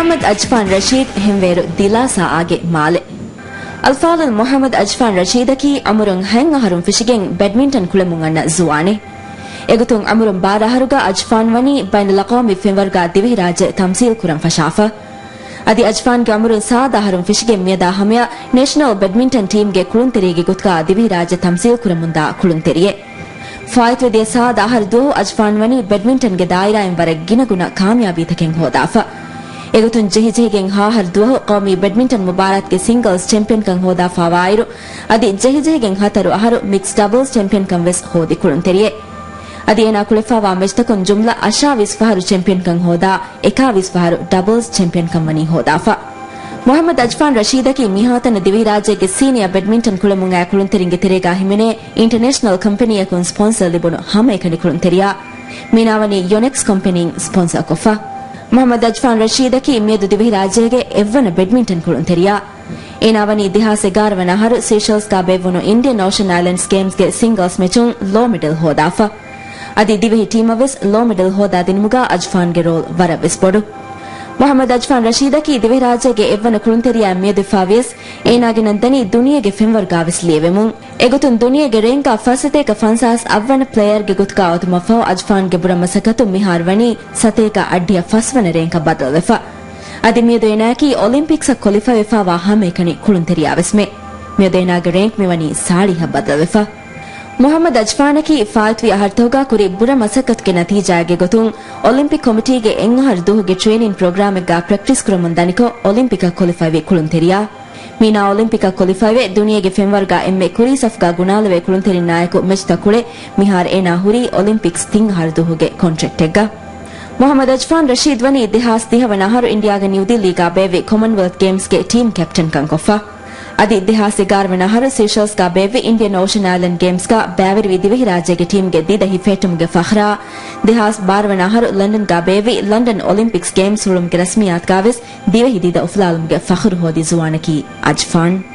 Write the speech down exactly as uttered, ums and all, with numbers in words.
ಮೊಹಮ್ಮದ್ ಅಜ್ಫಾನ್ ರಶೀದ್ ಹೆಂವೇರು ದಿಲಾಸಾ ಆಗೆ ಮಾಲೆ ಅಲ್ಫಾಲಲ್ ಮೊಹಮ್ಮದ್ ಅಜ್ಫಾನ್ ರಶೀದಕಿ ಅಮುರುಂ ಹೆಂಗ್ ಅಹರುಂ ಫಿಶಿಗೆಂಗ್ ಬ್ಯಾಡ್ಮಿಂಟನ್ ಕುಳೆಮುಂಗಣ್ಣ ಜುವಾನೆ ಎಗುತುಂ ಅಮುರುಂ ಬಾರಹರುಗ ಅಜ್ಫಾನ್ ವನಿ ಬೈನಲ್ ಅಕಾಮಿ ಫೆಂವರ್ಗ ದಿವಿಹಿ ರಾಜ್ಯ ತಮ್ಸೀಲ್ ಕುರಂ ಫಶಾಫಾ ಅದಿ ಅಜ್ಫಾನ್ ಗೆ ಅಮುರುಂ ಸಾದ ಅಹರುಂ ಫಿಶಿಗೆ ಮಿಯದಾ ಹಮಿಯ ನ್ಯಾಷನಲ್ ಬ್ಯಾಡ್ಮಿಂಟನ್ ಟೀಮ್ ಗೆ ಕುಳುಂತೆರಿಗೆ ಗುತ್ಕ ದಿವಿಹಿ ರಾಜ್ಯ ತಮ್ಸೀಲ್ ಕುರಂ ಮುಂದ ಕುಳುಂತೆರಿಯೆ ಫಾಯ್ತ್ ವೆದಿಯ ಸಾದ ಅಹರ್ ದೋ ಅಜ್ಫಾನ್ ವನಿ ಬ್ಯಾಡ್ಮಿಂಟನ್ ಗೆ ದಾಯಿರಾಯಂ ವರ ಗಿನಗುಣ ಕಾಮಯಾಬಿ ತಕೆಂ ಹೋದಾಫಾ ಎಗುತುನ್ ಜೆಹಿ ಜೆಹಿಗೆಂ ಹಾಹರ್ ದುಹ ಕೌಮಿ ಬ್ಯಾಡ್ಮಿಂಟನ್ ಮುಬಾರತ್ ಗೆ ಸಿಂಗಲ್ಸ್ ಚಾಂಪಿಯನ್ ಕಂ ಹೋದಾ ಫಾವಾಯಿರು ಅದಿ ಜೆಹಿ ಜೆಹಿಗೆಂ ಹತರು ಅಹರು ಮಿಕ್ಸ್ ಡಬಲ್ಸ್ ಚಾಂಪಿಯನ್ ಕಂ ವೆಸ್ ಹೋದಿ ಕುಳುಂತೆರಿಯೆ ಅದಿ ಏನಾ ಕುಳೆಫಾವಾ ಮೆಜ್ತಕೊನ್ ಜುಮ್ಲಾ ಅಶಾ ವಿಸ್ಫಹರು ಚಾಂಪಿಯನ್ ಕಂ ಹೋದಾ ಎಕಾ ವಿಸ್ಫಹರು ಡಬಲ್ಸ್ ಚಾಂಪಿಯನ್ ಕಂ ವನಿ ಹೋದಾಫಾ ಮೊಹಮ್ಮದ್ ಅಜ್ಫಾನ್ ರಶೀದಕಿ ಮಿಹಾತನ ದಿವಿಹಿ ರಾಜ್ಯಗೆ ಸೀನಿಯರ್ ಬ್ಯಾಡ್ಮಿಂಟನ್ ಕುಳೆಮುಂಗಾ ಕುಳುಂತೆರಿಂಗೆ ತೆರೆಗಾ ಹಿಮೆನೆ ಇಂಟರ್ನ್ಯಾಷನಲ್ ಕಂಪನಿಯ ಕುನ್ ಸ್ಪಾನ್ಸರ್ ಲಿಬುನು ಹಮೆ ಕನಿ ಕುಳುಂತೆರಿಯಾ ಮೀನಾವನಿ ಯೋನೆಕ್ಸ್ ಕಂಪನಿ ಸ್ಪಾನ್ಸರ್ ಕೊಫಾ ಮೊಹಮ್ಮದ್ ಅಜ್ಫಾನ್ ರಶೀದಕಿ ಮೇದು ದಿವಿಹಿ ರಾಜ್ಯಗೆ ಎವ್ವನ ಬ್ಯಾಡ್ಮಿಂಟನ್ ಕುಳುಂತೆರಿಯಾ ಏನಾವನಿ ಇತಿಹಾಸ ಗಾರವನ ಹರು ಸೀಶೆಲ್ಸ್ ಕಾ ಬೆವ್ವನು ಇಂಡಿಯನ್ ಓಷನ್ ಐಲ್ಯಾಂಡ್ಸ್ ಗೇಮ್ಸ್ ಗೆ ಸಿಂಗಲ್ಸ್ ಮೆಚುಂ ಲೋ ಮೆಡಲ್ ಹೋದಾಫಾ ಅದಿ ದಿವಿಹಿ ಟೀಮವೆಸ್ ಲೋ ಮೆಡಲ್ ಹೋದಾ ದಿನಮುಗ ಅಜ್ಫಾನ್ ಗೆ ರೋಲ್ ವರವೆಸ್ ಪೊಡು ಮೊಹಮ್ಮದ್ ಅಜ್ಫಾನ್ ರಶೀದಕಿ ದಿವಿಹಿ ರಾಜ್ಯಗೆ ಎವ್ವನ ಕುಳುಂತೆರಿಯಾ ಮೇದು ಫಾವಿಯಸ್ ಏನಾಗಿನಂತನಿ ದುನಿಯೆಗೆ ಫೆಂವರ್ ಗಾವಿಸ್ ಲಿಯೆವೆಮುಂ ಎಗುತುನ್ ದುನಿಯೆಗೆ ರೇಂಕಾ ಫಸತೇಕ ಫನ್ಸಾಸ್ ಅವನ ಪ್ಲೇಯರ್ ಗೆ ಗುತ್ಕಾ ಅವತುಮಫೌ ಅಜ್ಫಾನ್ ಗೆ ಬುರಮ ಸಕತು ಮಿಹಾರ್ ವನಿ ಸತೇಕ ಅಡ್ಡಿಯ ಫಸ್ವನ ರೇಂಕಾ ಬದಲವೆಫಾ ಅದಿ ಮೇದು ಏನಾಕಿ ಒಲಿಂಪಿಕ್ಸ್ ಕ್ವಾಲಿಫೈ ವೆಫಾವಾ ಹಮೇಕನಿ ಕುಳುಂತೆರಿಯಾ ವೆಸ್ಮೆ ಮೇದು ಏನಾಗೆ ರೇಂಕ್ ಮೆವನಿ ಸಾಳಿ ಬದಲವೆಫಾ ಮೊಹಮ್ಮದ್ ಅಜ್ಫಾನಕಿ ಫಾಲ್ತ್ವಿ ಅಹರ್ತೋಗಾ ಕುರಿ ಬುರ ಮಸಕತ್ ಗೆ ನತೀಜಾಗೆ ಗೊತುಂ ಒಲಿಂಪಿಕ್ ಕಮಿಟಿಗೆ ಎಂಗಹರ್ ದುಹುಗೆ ಟ್ರೈನಿಂಗ್ ಪ್ರೋಗ್ರಾಮ್ ಗ ಪ್ರಾಕ್ಟೀಸ್ ಕುರಮುಂದನಿಕೋ ಒಲಿಂಪಿಕ್ ಕ್ವಾಲಿಫೈ ವೆ ಕುಳುಂತೆರಿಯಾ ಮೀನಾ ಒಲಿಂಪಿಕ್ ಕ್ವಾಲಿಫೈ ವೆ ದುನಿಯೆಗೆ ಫೆಂವರ್ ಗ ಎಮ್ಮೆ ಕುರಿ ಸಫ್ ಗ ಗುಣಾಲವೆ ಕುಳುಂತೆರಿ ನಾಯಕ ಮೆಚ್ತ ಕುಳೆ ಮಿಹಾರ್ ಏನಾ ಹುರಿ ಒಲಿಂಪಿಕ್ಸ್ ತಿಂಗ್ ಹರ್ ದುಹುಗೆ ಕಾಂಟ್ರಾಕ್ಟ್ ಗ ಮೊಹಮ್ಮದ್ ಅಜ್ಫಾನ್ ರಶೀದ್ ವನಿ ಇತಿಹಾಸ್ ದಿಹವನ ಹರು ಇಂಡಿಯಾಗ ನ್ಯೂ ದಿಲ್ಲಿ ಗ ಬೇವೆ ಕಾಮನ್ವೆಲ್ತ್ ಗೇಮ್ಸ್ ಗೆ ಟೀಮ್ ಕ್ಯಾಪ್ಟನ್ ಕಂಕೊಫಾ ಅದಿ ಇತಿಹಾಸ ಗಾರ್ವನ ಹರು ಸೀಶೆಲ್ಸ್ ಕಾ ಬೇವೆ ಇಂಡಿಯನ್ ಓಷನ್ ಐಲ್ಯಾಂಡ್ ಗೇಮ್ಸ್ ಕಾ ಬ್ಯಾವಿರಿ ದಿವಿಹಿ ರಾಜ್ಯಗೆ ಟೀಮ್ ಗೆ ದಿದ ಹಿಫೇಟುಮ್ಗೆ ಫಖ್ರಾ ದಿಹಾಸ್ ಬಾರ್ವನ ಹರು ಲಂಡನ್ ಕಾ ಬೇವೆ ಲಂಡನ್ ಒಲಿಂಪಿಕ್ಸ್ ಗೇಮ್ಸ್ ಹುಳುಮ್ಗೆ ರಸ್ಮಿಯಾತ್ ಕಾವಿಸ್ ದಿವಿಹಿ ದಿದ ಉಫ್ಲಾಲುಮ್ಗೆ ಫಖ್ರ್ ಹೋದಿ ಜುವಾನಕಿ ಅಜ್ಫಾನ್